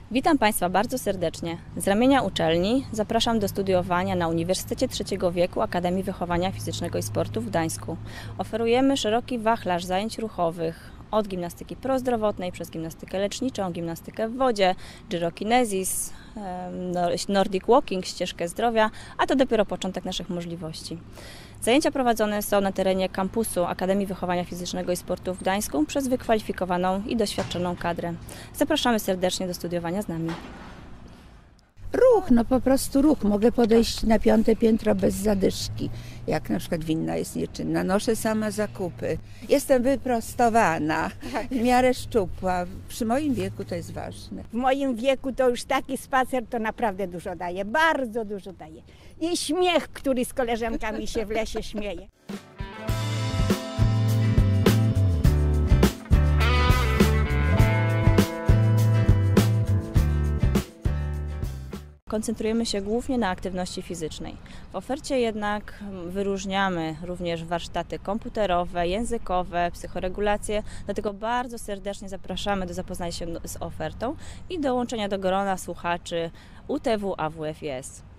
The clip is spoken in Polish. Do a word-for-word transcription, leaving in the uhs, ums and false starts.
Witam Państwa bardzo serdecznie. Z ramienia uczelni zapraszam do studiowania na Uniwersytecie Trzeciego Wieku Akademii Wychowania Fizycznego i Sportu w Gdańsku. Oferujemy szeroki wachlarz zajęć ruchowych, od gimnastyki prozdrowotnej przez gimnastykę leczniczą, gimnastykę w wodzie, gyrokinezis, nordic walking, ścieżkę zdrowia, a to dopiero początek naszych możliwości. Zajęcia prowadzone są na terenie kampusu Akademii Wychowania Fizycznego i Sportu w Gdańsku przez wykwalifikowaną i doświadczoną kadrę. Zapraszamy serdecznie do studiowania z nami. Ruch, no po prostu ruch. Mogę podejść na piąte piętro bez zadyszki, jak na przykład winna jest nieczynna. Noszę sama zakupy. Jestem wyprostowana, w miarę szczupła. Przy moim wieku to jest ważne. W moim wieku to już taki spacer to naprawdę dużo daje, bardzo dużo daje. I śmiech, który z koleżankami się w lesie śmieje. Koncentrujemy się głównie na aktywności fizycznej. W ofercie jednak wyróżniamy również warsztaty komputerowe, językowe, psychoregulacje, dlatego bardzo serdecznie zapraszamy do zapoznania się z ofertą i dołączenia do grona słuchaczy U T W A W F I S.